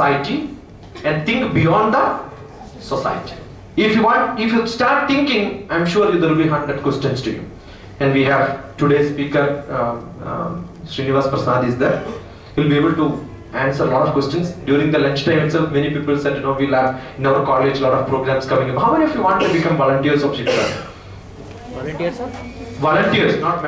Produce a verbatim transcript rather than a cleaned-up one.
society and think beyond the society. If you want, if you start thinking, I'm sure there will be hundred questions to you. And we have today's speaker, um, um, Srinivas Prasad is there. He'll be able to answer a lot of questions. During the lunchtime itself, many people said, you know, we'll have in our college a lot of programs coming up. How many of you want to become volunteers of Shiksha? Volunteers, sir? Volunteers, not